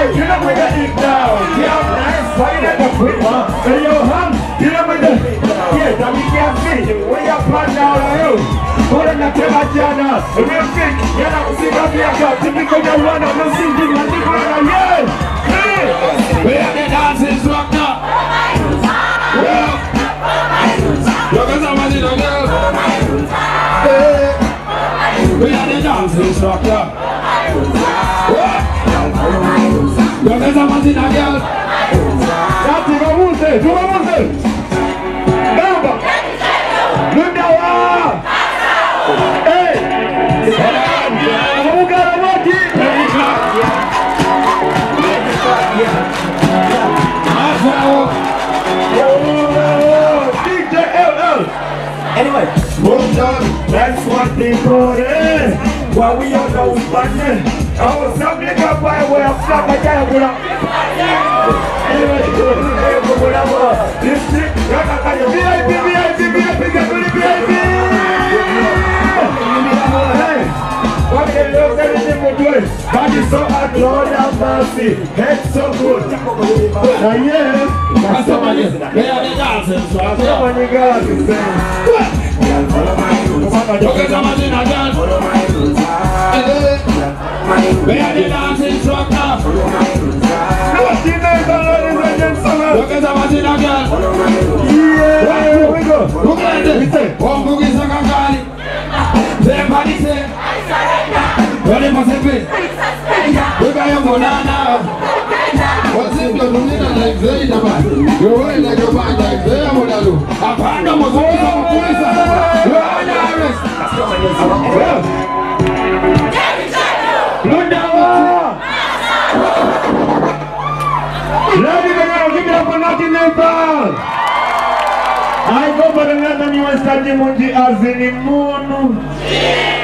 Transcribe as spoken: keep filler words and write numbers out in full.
You know when you eat down. Yeah, nice. Why you never quit, man? Hey, yo, hum. You know when the... Yeah, that we can't see. Where you plan down on you? Put on the table, Jana. Real quick. You know, see what we have got. Typical you run up. No singing. I think we're going to yell. We are the dancing rock now. Well, look at somebody, the girl. We are the dancing rock now. Look at somebody, the girl. That's it, vamos a ver, vamos a ver. Vamos. Look now. Hey. Vamos a ver aquí. D J L L. Anyway, well done. That's what they call it. While we all know we bunch. I was something up by way of stuff like that. Anyway, whatever. This shit, V I P, V I P, V I P, get ready, V I P. Hey, what they love everything we're doing. Body so hot, Lord have mercy. Head so good. Now yeah, that's somebody. They are the dancers. That's somebody got to say. Look at somebody in a dance. We are the dancing truck now. Look at somebody in a dance. Yeah, here we go. Look at this. One boogie song and Gali. Everybody say. Ready for something? Look at your banana. What's it you're doing like Zay the man? You're wearing like a man like Zay the man. I found them was always on the police. You're on the arrest. Look down. Ladies and gentlemen, give it up for nothing Nepal. I go for the Nathan you and Sanji Munji as in the moon.